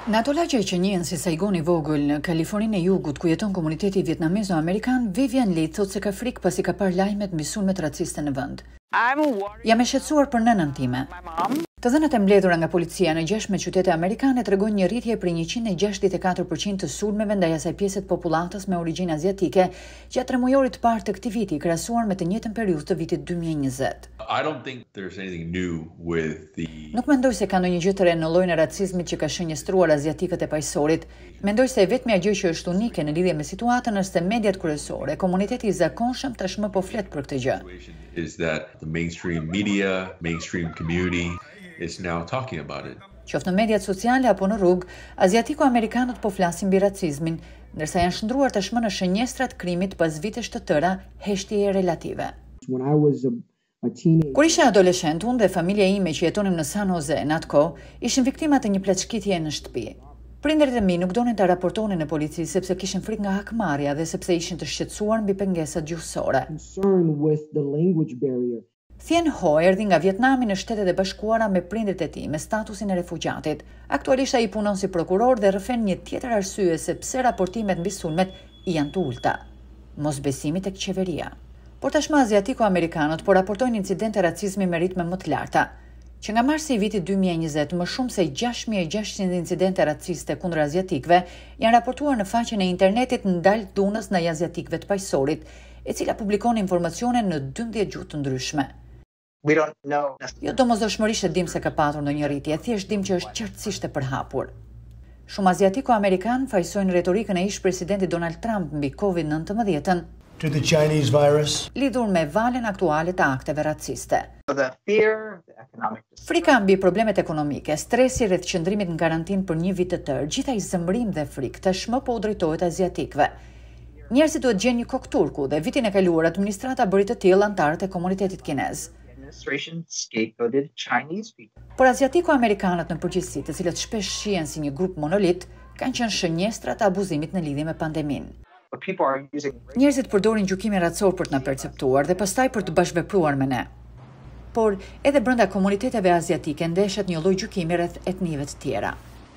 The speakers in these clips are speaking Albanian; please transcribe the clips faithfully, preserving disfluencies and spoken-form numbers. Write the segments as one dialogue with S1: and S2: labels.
S1: Në ato lagje që njihen si Saigon i vogël në Kaliforninë e Jugut, ku jeton komuniteti vietnamezo-amerikan, Vivian Lee thotë se ka frikë pasi ka parë lajmet mbi sulmet raciste në vend. Jam e shqetësuar për nënën time. Të dhënat e mbledhura nga policia në gjashtë qytete amerikane tregojnë një rritje prej njëqind e gjashtëdhjetë e katër përqind të sulmeve ndaj asaj pjese të popullatës me origjinë aziatike gjatë tremujorit të parë të këtij viti, krahasuar me të njëjtën periudhë të vitit dy mijë e njëzet.
S2: I don't think there's anything new with the
S1: Nuk mendoj se ka ndonjë gjë të re në llojin e racizmit që ka shënjestruar aziatikët e paqësorit. Mendoj se vetmja gjë që është unike në lidhje me situatën është se mediat kryesore, komuniteti i zakonshëm tashmë po flet për këtë gjë.
S2: is that the mainstream media, mainstream community is now talking about it.
S1: Qoftë në mediat sociale apo në rrugë, aziatiko-amerikanët po flasin mbi racizmin, ndërsa janë shndruar tashmë në shënjestrat krimit pas vitesh të tëra heshtjeje relative.
S3: When I was a, a teenager,
S1: Kur isha adoleshent, unë dhe familja ime që jetonim në San Jose në atë kohë, ishim viktima të një pleçkitje në shtëpi. Prindërit e mi nuk donin ta raportonin në polici sepse kishin frikë nga hakmarrja dhe sepse ishin të shqetësuar mbi pengesat gjuhësore.
S3: concerned with the language barrier.
S1: Thien Ho erdhi nga Vietnami në Shtetet e Bashkuara me prindrit e tij me statusin e refugjatit. Aktualisht ai punon si prokuror dhe rrëfen një tjetër arsye se pse raportimet mbi sulmet janë të ulta: mosbesimi tek qeveria. Por tashmë aziatiko-amerikanët po raportojnë incidente racizmi me ritme më të larta. Që nga marsi i vitit dy mijë e njëzet, më shumë se gjashtë mijë e gjashtëqind incidente raciste kundër aziatikëve janë raportuar në faqen e internetit ndal dhunës ndaj aziatikëve të paqësorit, e cila publikon informacione në dymbëdhjetë gjuhë të ndryshme.
S4: We don't know.
S1: Jo domosdoshmërisht e dim se ka patur ndonjë rritje, thjesht dim që është qartësisht e përhapur. Shumë aziatiko-amerikanë fajsojnë retorikën e ish-presidentit Donald Trump mbi COVID nineteen
S5: to the Chinese virus.
S1: lidhur me valen aktuale të akteve raciste.
S4: The fear, the economic
S1: Frika mbi problemet ekonomike, stresi rreth qëndrimit në karantinë për një vit të tërë, gjithaj zëmrim dhe frikë tashmë po u drejtohet aziatikëve. Njerëzit duhet gjejnë një kokturku dhe vitin e kaluar administrata bëri të tillë antarët e komunitetit kinez.
S4: administration scapegoated Chinese people.
S1: Por aziatiko-amerikanët në përgjithësi, të cilët shpesh shihen si një grup monolit, kanë qenë shënjestra të abuzimit në lidhje me pandeminë.
S4: But people are using
S1: Njerëzit përdorin gjykimin racor për të na perceptuar dhe pastaj për të bashkëvepruar me ne. Por edhe brenda komuniteteve aziatike ndeshet një lloj gjykimi rreth etnive të tjera.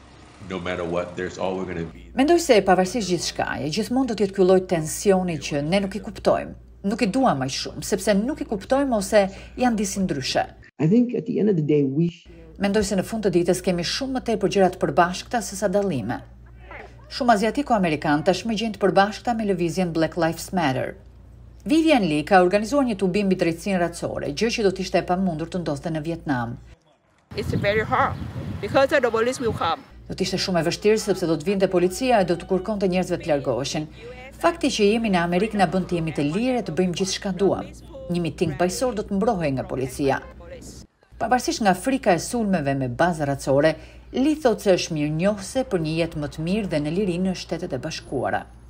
S2: No matter what, there's always going to be
S1: Mendoj se pavarësisht gjithçkaje, gjithmonë do të jetë ky lloj tensioni që ne nuk i kuptojmë. Nuk i duam më shumë, sepse nuk i kuptojmë ose janë disi ndryshe.
S3: I think at the end of the day, we
S1: Mendoj se në fund të ditës kemi shumë më tepër gjëra të përbashkëta se sa dallime. Shumë aziatiko-amerikanë tashmë gjejnë të përbashkëta me lëvizjen Black Lives Matter. Vivian Lee ka organizuar një tubim mbi drejtsinë racore, gjë që do të ishte e pamundur të ndodhte në Vietnam.
S6: It's very hard because the police will come.
S1: Do të ishte shumë e vështirë sepse do të vinte policia e do të kërkonte njerëzve të largoheshin. Fakti që jemi në Amerikë na bën të jemi të lirë e të bëjmë gjithçka duam. Një miting paqësor do të mbrohej nga policia. Pavarësisht nga frika e sulmeve me bazë racore, Lee thotë se është mirënjohëse për një jetë më të mirë dhe në liri në Shtetet e Bashkuara.